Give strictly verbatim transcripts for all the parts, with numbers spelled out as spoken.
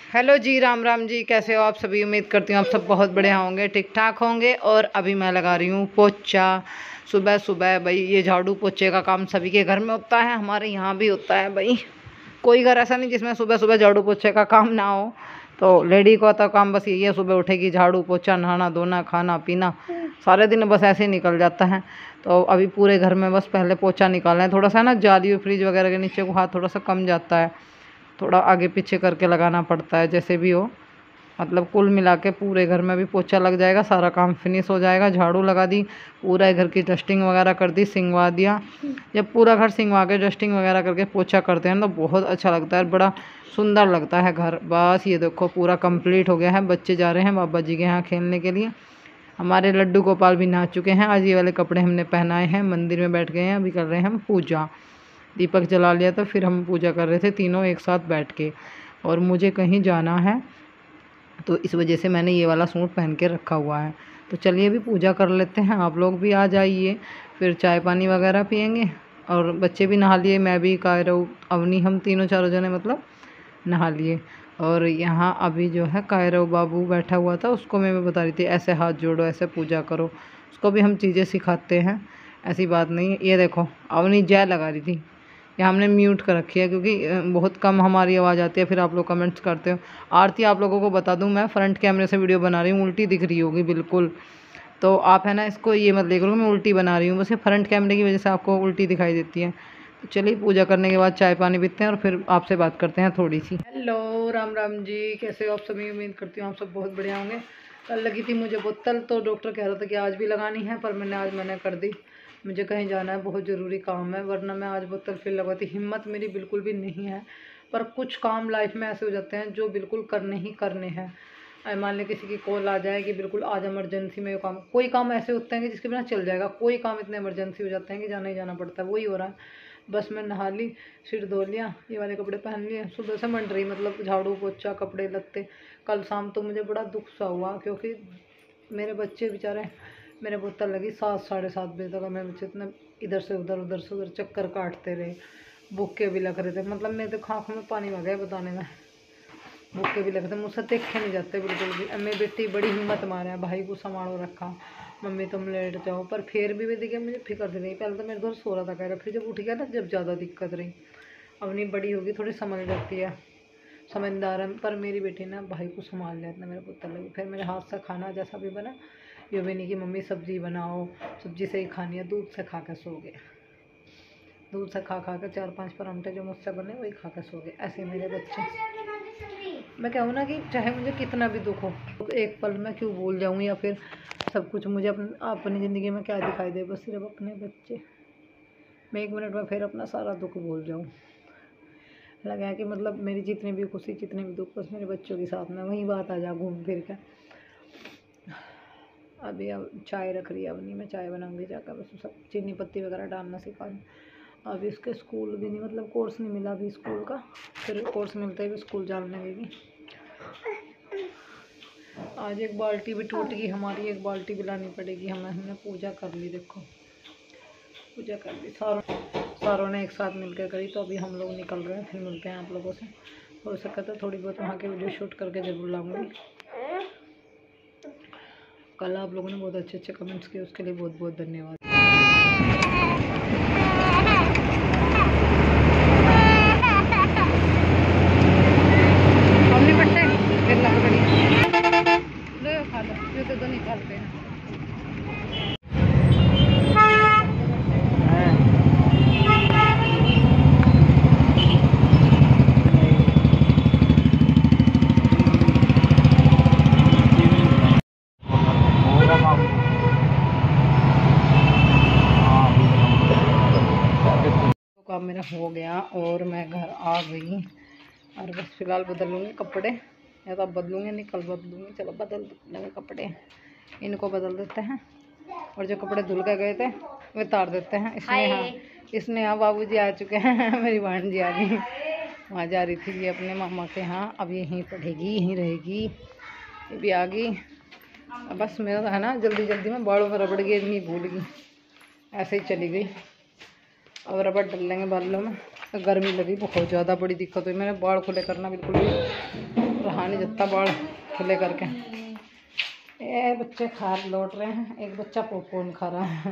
Hello ji, Ram Ram ji. कैसे हो आप सभी? उम्मीद करती हूँ आप सब बहुत बढ़िया होंगे, ठीक ठाक होंगे। और अभी मैं लगा रही हूँ पोछा सुबह सुबह। भाई ये झाड़ू पोछे का काम सभी के घर में होता है, हमारे यहाँ भी होता है। भाई कोई घर ऐसा नहीं जिसमें सुबह सुबह झाड़ू पोछे का काम ना हो। तो लेडी को तो काम बस यही है, सुबह उठेगी, झाड़ू पोछा, नहाना धोना, खाना पीना, सारे दिन बस ऐसे ही निकल जाता है। तो अभी पूरे घर में बस पहले पोछा निकालना है। थोड़ा सा ना जाली फ्रिज वगैरह के नीचे को हाथ थोड़ा सा कम जाता है, थोड़ा आगे पीछे करके लगाना पड़ता है, जैसे भी हो। मतलब कुल मिला के पूरे घर में भी पोछा लग जाएगा, सारा काम फिनिश हो जाएगा। झाड़ू लगा दी, पूरा घर की डस्टिंग वगैरह कर दी, सिंगवा दिया। जब पूरा घर सिंगवा के डस्टिंग वगैरह करके पोछा करते हैं तो बहुत अच्छा लगता है, बड़ा सुंदर लगता है घर। बस ये देखो पूरा कंप्लीट हो गया है। बच्चे जा रहे हैं बाबा जी के यहाँ खेलने के लिए। हमारे लड्डू गोपाल भी नहा चुके हैं। आज ये वाले कपड़े हमने पहनाए हैं, मंदिर में बैठ गए हैं। अभी कर रहे हैं हम पूजा, दीपक जला लिया तो फिर हम पूजा कर रहे थे तीनों एक साथ बैठ के। और मुझे कहीं जाना है तो इस वजह से मैंने ये वाला सूट पहन के रखा हुआ है। तो चलिए अभी पूजा कर लेते हैं, आप लोग भी आ जाइए, फिर चाय पानी वगैरह पियेंगे। और बच्चे भी नहा लिए, मैं भी, कायरव, अवनी, हम तीनों चारों जने मतलब नहा लिए। और यहाँ अभी जो है कायरव बाबू बैठा हुआ था, उसको मैं बता रही थी ऐसे हाथ जोड़ो, ऐसे पूजा करो। उसको भी हम चीज़ें सिखाते हैं, ऐसी बात नहीं है। ये देखो अवनी जय लगा रही थी, या हमने म्यूट कर रखी है क्योंकि बहुत कम हमारी आवाज़ आती है, फिर आप लोग कमेंट्स करते हो। आरती आप लोगों को बता दूं, मैं फ्रंट कैमरे से वीडियो बना रही हूँ, उल्टी दिख रही होगी बिल्कुल। तो आप है ना इसको ये मत देख लो मैं उल्टी बना रही हूँ, बस ये फ्रंट कैमरे की वजह से आपको उल्टी दिखाई देती है। तो चलिए पूजा करने के बाद चाय पानी पीते हैं और फिर आपसे बात करते हैं थोड़ी सी। हेलो राम राम जी, कैसे हो आप सभी? उम्मीद करती हूँ आप सब बहुत बढ़िया होंगे। कल लगी थी मुझे बोतल, तो डॉक्टर कह रहा था कि आज भी लगानी है, पर मैंने आज मना कर दी। मुझे कहीं जाना है, बहुत ज़रूरी काम है, वरना मैं आज बोतल फिर लगवाती। हिम्मत मेरी बिल्कुल भी नहीं है, पर कुछ काम लाइफ में ऐसे हो जाते हैं जो बिल्कुल करने ही करने हैं। मान लें किसी की कॉल आ जाए कि बिल्कुल आज इमरजेंसी में काम, कोई काम ऐसे होते हैं कि जिसके बिना चल जाएगा, कोई काम इतने इमरजेंसी हो जाते हैं कि जाना ही जाना पड़ता है। वही हो रहा है। बस मैं नहा ली, सिर धो लिया, ये वाले कपड़े पहन लिए, सुबह से मंड रही, मतलब झाड़ू पोछा कपड़े लत्ते। कल शाम तो मुझे बड़ा दुख सा हुआ क्योंकि मेरे बच्चे बेचारे, मेरे बोतल लगी सात साढ़े सात बजे तक, मेरे बच्चे इतना इधर से उधर उधर से उधर चक्कर काटते रहे, भूखे भी लग रहे थे। मतलब मेरे तो आँखों में पानी आ गया बताने में, भूखे भी लग रहे थे, मुझसे देखे नहीं जाते बिल्कुल भी। मेरी बेटी बड़ी हिम्मत मारे है, भाई को संभालो रखा, मम्मी तुम लेट जाओ, पर फिर भी वे देखिए मुझे फिक्र थी नहीं। पहले तो मेरे घर सो रहा था कह रहा, फिर जब उठ गया ना जब ज़्यादा दिक्कत रही। अब नहीं बड़ी होगी थोड़ी समझ जाती है, समझदार है, पर मेरी बेटी ना भाई को संभाल लिया इतना, मेरे पुत्र लगी। फिर मेरे हाथ से खाना जैसा भी बना, ये भी नहीं कि मम्मी सब्ज़ी बनाओ, सब्ज़ी से ही खानी है, दूध से खा के सो गए। दूध से खा खा के चार पांच परांठे जो मुझसे बने वही खा के सो गए। ऐसे मेरे बच्चे, मैं कहूँ ना कि चाहे मुझे कितना भी दुख हो, तो एक पल में क्यों भूल जाऊँ, या फिर सब कुछ मुझे अपनी अपनी ज़िंदगी में क्या दिखाई दे, बस सिर्फ अपने बच्चे। मैं एक मिनट में फिर अपना सारा दुख भूल जाऊँ। लगा है कि मतलब मेरी जितनी भी खुशी जितने भी दुख बस मेरे बच्चों के साथ में, वही बात आ जा घूम फिर के। अभी अब चाय रख रही है, अब नहीं मैं चाय बनाऊंगी जाकर, बस सब चीनी पत्ती वगैरह डालना सिखा दूँ। अभी इसके स्कूल भी नहीं, मतलब कोर्स नहीं मिला अभी स्कूल का, फिर कोर्स मिलते ही भी स्कूल जाने लगेगी। आज एक बाल्टी भी टूट गई हमारी, एक बाल्टी भी लानी पड़ेगी हमें। हमने पूजा कर ली, देखो पूजा कर ली, सारों सारों ने एक साथ मिलकर करी। तो अभी हम लोग निकल रहे हैं, फिर मिलते हैं आप लोगों से। हो सका तो थोड़ी बहुत वहाँ के वीडियो शूट करके ज़रूर लाऊंगी। कल आप लोगों ने बहुत अच्छे अच्छे कमेंट्स किए, उसके लिए बहुत बहुत धन्यवाद। तो निकालते हैं काम मेरा हो गया और मैं घर आ गई। और बस फिलहाल बदलूँगी कपड़े, या तो अब बदलूँगी नहीं कल बदलूँगी। चलो बदल लगे कपड़े, इनको बदल देते हैं, और जो कपड़े धुल के गए थे वे तार देते हैं। इसमें हाँ इसने हाँ बाबूजी आ चुके हैं, मेरी बहन जी आ गई, वहाँ जा रही थी ये अपने मामा के यहाँ, अब यहीं पढ़ेगी यहीं रहेगी। ये भी आ गई। बस मेरा है ना जल्दी जल्दी में बालों में रबड़ गई, नहीं भूल गई, ऐसे ही चली गई। अब रबड़ डल लेंगे बालों में। गर्मी लगी बहुत ज़्यादा, बड़ी दिक्कत हुई, मैंने बाल खुले करना बिल्कुल भी रहा नहीं जाता बाल खुले करके। ये बच्चे खा लौट रहे हैं, एक बच्चा पॉपकॉर्न खा रहा है।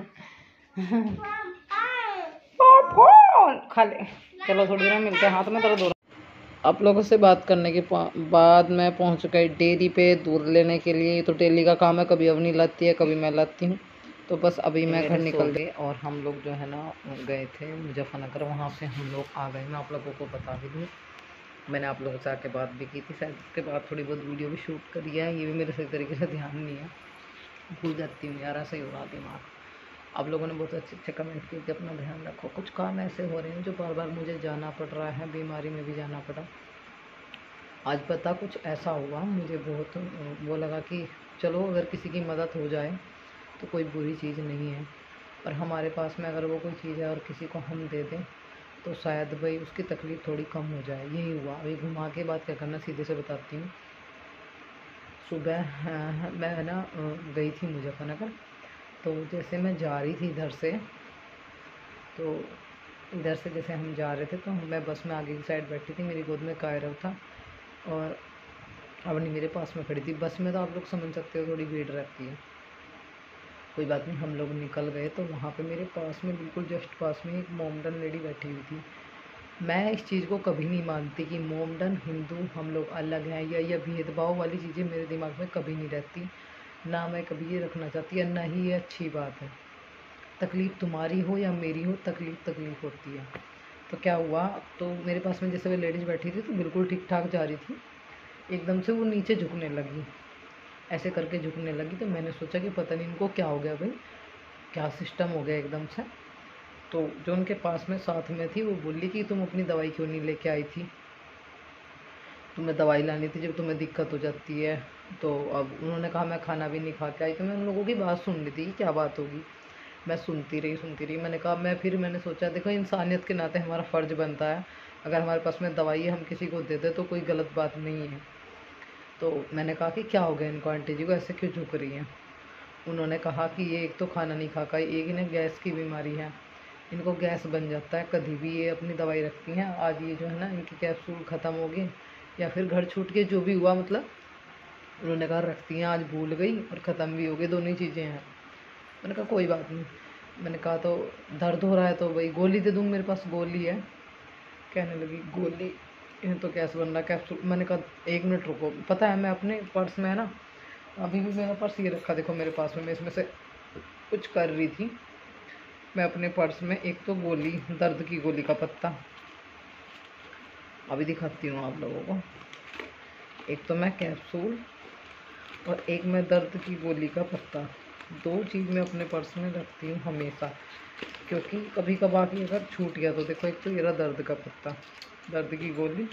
पॉपकॉर्न खा ले। चलो थोड़ी देर में मिलते हैं, हाथ में दर्द हो रहा। आप लोगों से बात करने के बाद मैं पहुंच गई डेयरी पे दूध लेने के लिए। तो डेली का काम है, कभी अवनी लाती है कभी मैं लाती हूँ। तो बस अभी मैं घर निकल गई और हम लोग जो है ना गए थे मुजफ्फरनगर, वहाँ से हम लोग आ गए। मैं आप लोगों को बता भी दूँ, मैंने आप लोगों से आके बात भी की थी, शायद उसके बाद थोड़ी बहुत वीडियो भी शूट करी है। ये भी मेरे सही तरीके से ध्यान नहीं है, भूल जाती हूँ यार, ऐसे ही हो रहा दिमाग। आप लोगों ने बहुत अच्छे अच्छे कमेंट किए कि अपना ध्यान रखो। कुछ काम ऐसे हो रहे हैं जो बार बार मुझे जाना पड़ रहा है, बीमारी में भी जाना पड़ा। आज पता कुछ ऐसा हुआ, मुझे बहुत वो लगा कि चलो अगर किसी की मदद हो जाए तो कोई बुरी चीज़ नहीं है, और हमारे पास में अगर वो कोई चीज़ है और किसी को हम दे दें तो शायद भाई उसकी तकलीफ़ थोड़ी कम हो जाए। यही हुआ। अभी घुमा के बात क्या करना, सीधे से बताती हूँ। सुबह मैं ना गई थी मुजफ्फरनगर, तो जैसे मैं जा रही थी इधर से, तो इधर से जैसे हम जा रहे थे तो मैं बस में आगे की साइड बैठी थी, मेरी गोद में कायरव था और अवनी मेरे पास में खड़ी थी। बस में तो आप लोग समझ सकते हो थोड़ी भीड़ रहती है, कोई बात नहीं। हम लोग निकल गए तो वहाँ पे मेरे पास में बिल्कुल जस्ट पास में एक मोमडन लेडी बैठी हुई थी। मैं इस चीज़ को कभी नहीं मानती कि मोमडन हिंदू हम लोग अलग हैं, या यह भेदभाव वाली चीज़ें मेरे दिमाग में कभी नहीं रहती, ना मैं कभी ये रखना चाहती है, ना ही ये अच्छी बात है। तकलीफ़ तुम्हारी हो या मेरी हो, तकलीफ़ तकलीफ़ होती है। तो क्या हुआ, तो मेरे पास में जैसे वो लेडीज़ बैठी थी तो बिल्कुल ठीक ठाक जा रही थी, एकदम से वो नीचे झुकने लगी, ऐसे करके झुकने लगी। तो मैंने सोचा कि पता नहीं इनको क्या हो गया भाई, क्या सिस्टम हो गया एकदम से। तो जो उनके पास में साथ में थी वो बोली कि तुम अपनी दवाई क्यों नहीं लेके आई थी, तुम्हें दवाई लानी थी जब तुम्हें दिक्कत हो जाती है। तो अब उन्होंने कहा मैं खाना भी नहीं खा के आई। तो मैं उन लोगों की बात सुन रही थी कि क्या बात होगी, मैं सुनती रही सुनती रही मैंने कहा मैं फिर मैंने सोचा देखो इंसानियत के नाते हमारा फ़र्ज़ बनता है, अगर हमारे पास में दवाई है हम किसी को दे दें तो कोई गलत बात नहीं है। तो मैंने कहा कि क्या हो गया इनको, आंटी जी को ऐसे क्यों झुक रही हैं। उन्होंने कहा कि ये एक तो खाना नहीं खा पाई, एक इन्हें गैस की बीमारी है, इनको गैस बन जाता है कभी भी, ये अपनी दवाई रखती हैं। आज ये जो है ना इनकी कैप्सूल ख़त्म हो गई या फिर घर छूट के जो भी हुआ, मतलब उन्होंने कहा रखती हैं, आज भूल गई और ख़त्म भी हो गई, दोनों ही चीज़ें हैं। मैंने कहा कोई बात नहीं। मैंने कहा तो दर्द हो रहा है तो भाई गोली दे दूँ, मेरे पास गोली है। कहने लगी गोली तो कैसे बन रहा कैप्सूल। मैंने कहा एक मिनट रुको, पता है मैं अपने पर्स में है ना, अभी भी मेरा पर्स ये रखा देखो मेरे पास में, मैं इसमें से कुछ कर रही थी। मैं अपने पर्स में एक तो गोली, दर्द की गोली का पत्ता अभी दिखाती हूँ आप लोगों को, एक तो मैं कैप्सूल और एक मैं दर्द की गोली का पत्ता, दो चीज़ मैं अपने पर्स में रखती हूँ हमेशा, क्योंकि कभी कभार भी अगर छूट गया तो देखो एक तो ये रहा दर्द का पत्ता, दर्द की गोली,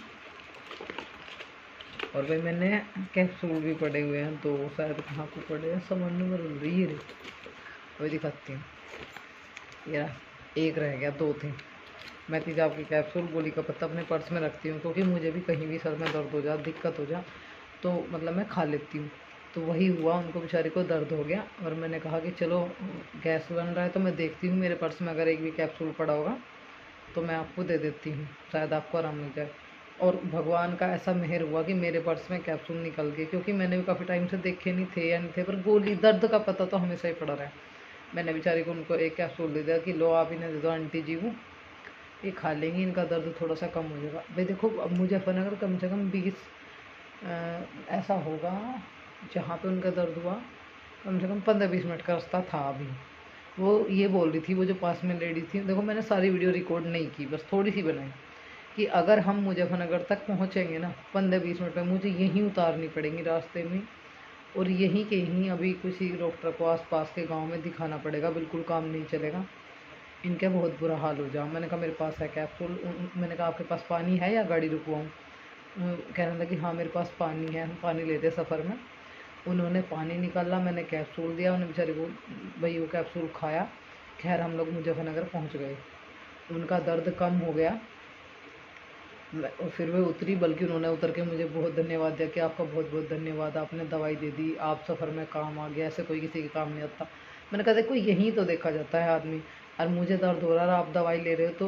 और भाई मैंने कैप्सूल भी पड़े हुए हैं दो, शायद कहाँ को पड़े हैं समझ में रही है, वही दिखाती हूँ। यार एक रह गया, दो थे। मैं तेजाब की कैप्सूल गोली का पत्ता अपने पर्स में रखती हूँ, क्योंकि मुझे भी कहीं भी सर में दर्द हो जा, दिक्कत हो जा तो मतलब मैं खा लेती हूँ। तो वही हुआ, उनको बेचारे को दर्द हो गया और मैंने कहा कि चलो गैस बन रहा है तो मैं देखती हूँ मेरे पर्स में अगर एक भी कैप्सूल पड़ा होगा तो मैं आपको दे देती हूँ, शायद आपको आराम मिल जाए। और भगवान का ऐसा मेहर हुआ कि मेरे पर्स में कैप्सूल निकल गए, क्योंकि मैंने भी काफ़ी टाइम से देखे नहीं थे या नहीं थे, पर गोली दर्द का पता तो हमेशा ही पड़ा रहा। मैंने बेचारी को उनको एक कैप्सूल दे दिया कि लो आप इन्हें दे दो आंटी जी को, ये खा लेंगी, इनका दर्द थोड़ा सा कम हो जाएगा। भाई देखो अब मुजफ्फरनगर कम से कम बीस ऐसा होगा जहाँ पे उनका दर्द हुआ, कम से कम पंद्रह बीस मिनट का रास्ता था। अभी वो ये बोल रही थी, वो जो पास में लेडी थी, देखो मैंने सारी वीडियो रिकॉर्ड नहीं की, बस थोड़ी सी बनाई, कि अगर हम मुजफ्फरनगर तक पहुँचेंगे ना पंद्रह बीस मिनट में, मुझे यहीं उतारनी पड़ेंगी रास्ते में, और यहीं के यहीं अभी किसी डॉक्टर को आस पास के गाँव में दिखाना पड़ेगा, बिल्कुल काम नहीं चलेगा, इनका बहुत बुरा हाल हो जाओ। मैंने कहा मेरे पास है कैप्सूल। मैंने कहा आपके पास पानी है या गाड़ी रुकवाऊँ। कहने लगी हाँ मेरे पास पानी है, हम पानी लेते सफ़र में। उन्होंने पानी निकाला, मैंने कैप्सूल दिया, उन्हें बेचारे को भाई वो कैप्सूल खाया। खैर हम लोग मुजफ्फरनगर पहुंच गए, उनका दर्द कम हो गया और फिर वे उतरी, बल्कि उन्होंने उतर के मुझे बहुत धन्यवाद दिया कि आपका बहुत बहुत धन्यवाद, आपने दवाई दे दी, आप सफ़र में काम आ गया, ऐसे कोई किसी के काम नहीं आता। मैंने कहा देखो यहीं तो देखा जाता है आदमी, और मुझे दर्द हो रहा है आप दवाई ले रहे हो, तो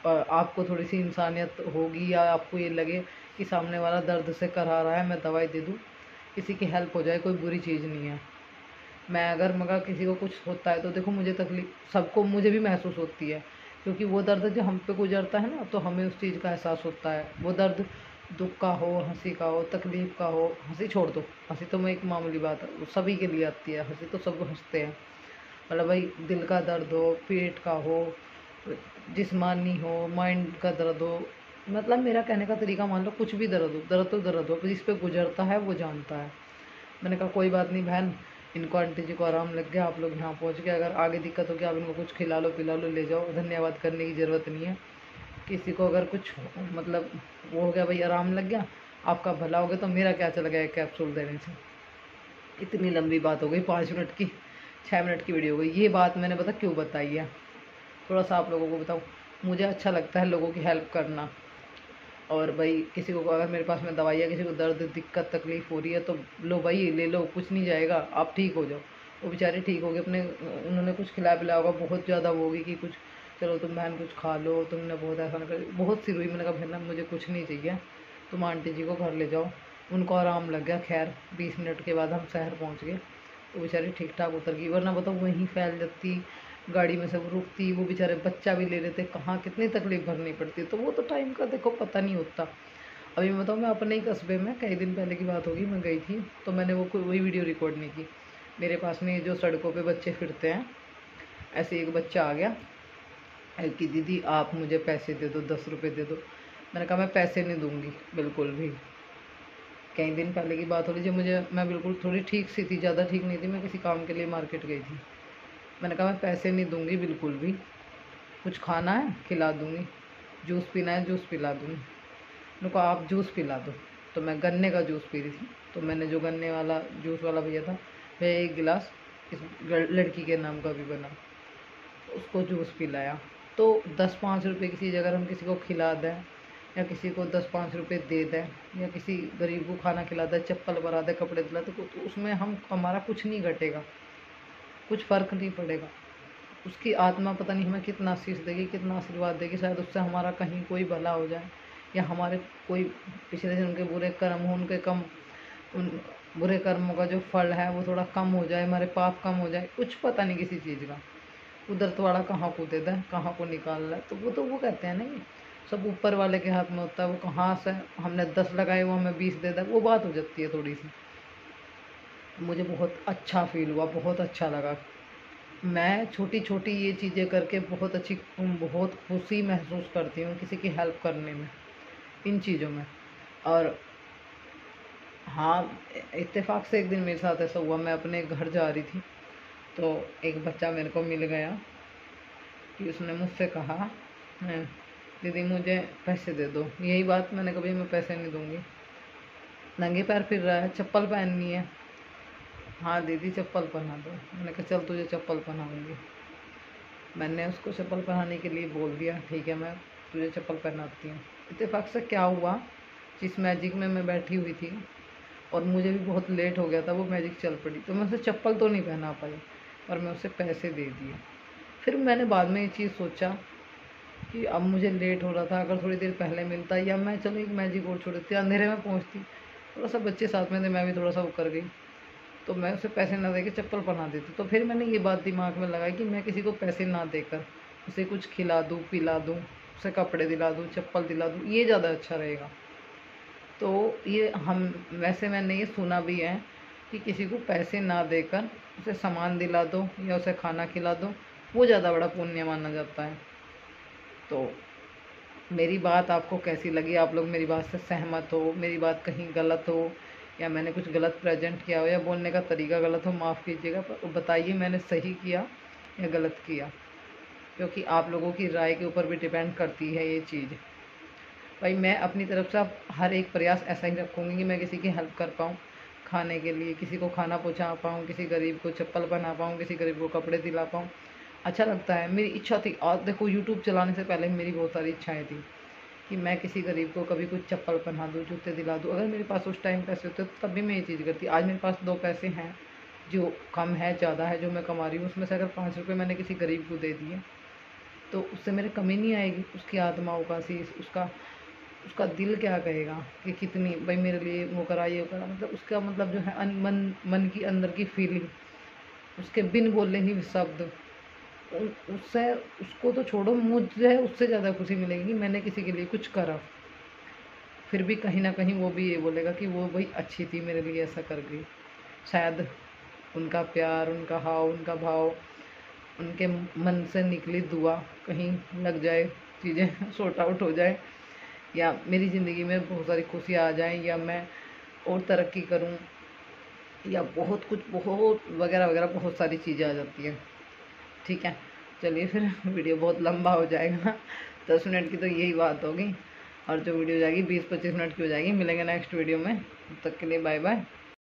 आपको थोड़ी सी इंसानियत होगी या आपको ये लगे कि सामने वाला दर्द से करहा रहा है, मैं दवाई दे दूँ, किसी की हेल्प हो जाए, कोई बुरी चीज़ नहीं है। मैं अगर मगर किसी को कुछ होता है तो देखो मुझे तकलीफ़ सबको मुझे भी महसूस होती है, क्योंकि वो दर्द जो हम पे गुजरता है ना तो हमें उस चीज़ का एहसास होता है। वो दर्द दुख का हो, हंसी का हो, तकलीफ़ का हो, हंसी छोड़ दो, हंसी तो मैं एक मामूली बात है, वो सभी के लिए आती है, हंसी तो सब हंसते हैं। मतलब भाई दिल का दर्द हो, पेट का हो, जिस्मानी हो, माइंड का दर्द हो, मतलब मेरा कहने का तरीका मान लो कुछ भी दर्द हो, दर्द तो दर्द हो, जिस पे गुजरता है वो जानता है। मैंने कहा कोई बात नहीं बहन, इनको आंटी जी को आराम लग गया, आप लोग यहाँ पहुँच गए, अगर आगे दिक्कत हो गया आप इनको कुछ खिला लो पिला लो, ले जाओ, धन्यवाद करने की ज़रूरत नहीं है। किसी को अगर कुछ मतलब वो हो गया भाई आराम लग गया, आपका भला हो गया, तो मेरा क्या चला गया एक कैप्सूल देने से। इतनी लंबी बात हो गई, पाँच मिनट की, छः मिनट की वीडियो हो गई। ये बात मैंने पता क्यों बताई है, थोड़ा सा आप लोगों को बताऊँ। मुझे अच्छा लगता है लोगों की हेल्प करना, और भाई किसी को अगर मेरे पास में दवाई है, किसी को दर्द दिक्कत तकलीफ़ हो रही है तो लो भाई ले लो, कुछ नहीं जाएगा, आप ठीक हो जाओ। वो बेचारे ठीक हो गए, अपने उन्होंने कुछ खिलाया पिलाया होगा, बहुत ज़्यादा वो होगी कि कुछ चलो तुम बहन कुछ खा लो, तुमने बहुत ऐसा कर, बहुत सी रुई। मैंने कहा बहन मुझे कुछ नहीं चाहिए, तुम आंटी जी को घर ले जाओ। उनको आराम लग गया, खैर बीस मिनट के बाद हम शहर पहुँच गए, तो बेचारी ठीक ठाक उतर गई, वरना बताओ वहीं फैल जाती, गाड़ी में सब रुकती, वो बेचारे बच्चा भी ले लेते, कहाँ कितनी तकलीफ़ भरनी पड़ती। तो वो तो टाइम का देखो पता नहीं होता। अभी मैं बताऊँ, मैं अपने ही कस्बे में कई दिन पहले की बात होगी, मैं गई थी तो मैंने वो कोई वही वीडियो रिकॉर्ड नहीं की। मेरे पास में जो सड़कों पे बच्चे फिरते हैं, ऐसे एक बच्चा आ गया कि दीदी आप मुझे पैसे दे दो, दस रुपये दे दो। मैंने कहा मैं पैसे नहीं दूँगी बिल्कुल भी। कई दिन पहले की बात हो रही, जब मुझे मैं बिल्कुल थोड़ी ठीक सी थी, ज़्यादा ठीक नहीं थी, मैं किसी काम के लिए मार्केट गई थी। मैंने कहा मैं पैसे नहीं दूँगी बिल्कुल भी, कुछ खाना है खिला दूँगी, जूस पीना है जूस पिला दूँगी। मैंने कहा आप जूस पिला दो। तो मैं गन्ने का जूस पी रही थी, तो मैंने जो गन्ने वाला जूस वाला भैया था, मैं एक गिलास इस लड़की के नाम का भी बना, उसको जूस पिलाया। तो दस पाँच रुपये की चीज़ अगर हम किसी को खिला दें, या किसी को दस पाँच रुपये दे दें, या किसी गरीब को खाना खिला दें, चप्पल बना दें, कपड़े दिला दें, तो उसमें हम हमारा कुछ नहीं घटेगा, कुछ फ़र्क नहीं पड़ेगा। उसकी आत्मा पता नहीं हमें कितना आशीष देगी, कितना आशीर्वाद देगी, शायद उससे हमारा कहीं कोई भला हो जाए, या हमारे कोई पिछले जन्म के बुरे कर्म हो, उनके कम उन बुरे कर्मों का जो फल है वो थोड़ा कम हो जाए, हमारे पाप कम हो जाए, कुछ पता नहीं किसी चीज़ का। उधर तो वाला कहाँ को दे दें, कहाँ को निकाल रहा है, तो वो तो वो कहते हैं ना ये सब ऊपर वाले के हाथ में होता है। वो कहाँ से हमने दस लगाए वो हमें बीस दे दे, वो बात हो जाती है थोड़ी सी। मुझे बहुत अच्छा फील हुआ, बहुत अच्छा लगा। मैं छोटी छोटी ये चीज़ें करके बहुत अच्छी बहुत खुशी महसूस करती हूँ किसी की हेल्प करने में, इन चीज़ों में। और हाँ, इत्तेफाक से एक दिन मेरे साथ ऐसा हुआ, मैं अपने घर जा रही थी तो एक बच्चा मेरे को मिल गया कि उसने मुझसे कहा "हैं, दीदी मुझे पैसे दे दो"। यही बात मैंने कभी मैं पैसे नहीं दूँगी, नंगे पैर फिर रहा है, चप्पल पहननी है, हाँ दीदी चप्पल पहना दो। मैंने कहा चल तुझे चप्पल पहनाऊँगी। मैंने उसको चप्पल पहनाने के लिए बोल दिया, ठीक है मैं तुझे चप्पल पहनाती हूँ। इत्तेफाक से क्या हुआ, जिस मैजिक में मैं बैठी हुई थी और मुझे भी बहुत लेट हो गया था, वो मैजिक चल पड़ी, तो मैं उसे चप्पल तो नहीं पहना पाई, पर मैं उसे पैसे दे दिए। फिर मैंने बाद में ये चीज़ सोचा कि अब मुझे लेट हो रहा था, अगर थोड़ी देर पहले मिलता, या मैं चलो एक मैजिक और छोड़ देती, अंधेरे में पहुँचती, थोड़ा सा बच्चे साथ में थे, मैं भी थोड़ा सा वो कर गई, तो मैं उसे पैसे ना दे के चप्पल पहना देती। तो फिर मैंने ये बात दिमाग में लगाई कि मैं किसी को पैसे ना देकर उसे कुछ खिला दूँ, पिला दूँ, उसे कपड़े दिला दूँ, चप्पल दिला दूँ, ये ज़्यादा अच्छा रहेगा। तो ये हम वैसे मैंने ये सुना भी है कि किसी को पैसे ना देकर उसे सामान दिला दो या उसे खाना खिला दो, वो ज़्यादा बड़ा पुण्य माना जाता है। तो मेरी बात आपको कैसी लगी, आप लोग मेरी बात से सहमत हो, मेरी बात कहीं गलत हो, या मैंने कुछ गलत प्रेजेंट किया हो, या बोलने का तरीका गलत हो, माफ़ कीजिएगा, पर बताइए मैंने सही किया या गलत किया, क्योंकि आप लोगों की राय के ऊपर भी डिपेंड करती है ये चीज़। भाई मैं अपनी तरफ से अब हर एक प्रयास ऐसा ही रखूँगी कि मैं किसी की हेल्प कर पाऊँ, खाने के लिए किसी को खाना पहुँचा पाऊँ, किसी गरीब को चप्पल पहना पाऊँ, किसी गरीब को कपड़े दिला पाऊँ। अच्छा लगता है, मेरी इच्छा थी, और देखो यूट्यूब चलाने से पहले मेरी बहुत सारी इच्छाएँ थी कि मैं किसी गरीब को कभी कुछ चप्पल पहना दूँ, जूते दिला दूँ। अगर मेरे पास उस टाइम पैसे होते तो तब भी मैं ये चीज़ करती। आज मेरे पास दो पैसे हैं, जो कम है ज़्यादा है जो मैं कमा रही हूँ, उसमें से अगर पाँच रुपये मैंने किसी गरीब को दे दिए तो उससे मेरे कमी नहीं आएगी। उसकी आत्मा उपासीस, उसका उसका दिल क्या कहेगा कि कितनी भाई मेरे लिए वो करा ये करा, मतलब उसका मतलब जो है अन, मन मन की अंदर की फीलिंग, उसके बिन बोले ही शब्द, उससे उसको तो छोड़ो, मुझे उससे ज़्यादा खुशी मिलेगी मैंने किसी के लिए कुछ करा। फिर भी कहीं ना कहीं वो भी ये बोलेगा कि वो भाई अच्छी थी, मेरे लिए ऐसा कर गई। शायद उनका प्यार, उनका हाव, उनका भाव, उनके मन से निकली दुआ कहीं लग जाए, चीज़ें सॉर्ट आउट हो जाए, या मेरी ज़िंदगी में बहुत सारी खुशियाँ आ जाएं, या मैं और तरक्की करूं, या बहुत कुछ बहुत वगैरह वगैरह बहुत सारी चीज़ें आ जाती हैं। ठीक है, चलिए फिर वीडियो बहुत लंबा हो जाएगा, दस मिनट की तो यही बात होगी, और जो वीडियो जाएगी बीस पच्चीस मिनट की हो जाएगी। मिलेंगे नेक्स्ट वीडियो में, तब तक के लिए बाय बाय।